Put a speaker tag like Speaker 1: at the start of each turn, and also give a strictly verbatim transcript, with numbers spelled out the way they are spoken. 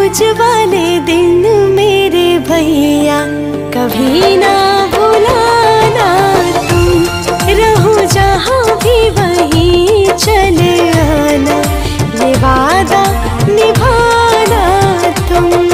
Speaker 1: आज वाले दिन मेरे भैया कभी ना भुलाना तुम। रहूं जहाँ भी वहीं चले आना, ये वादा निभाना तुम।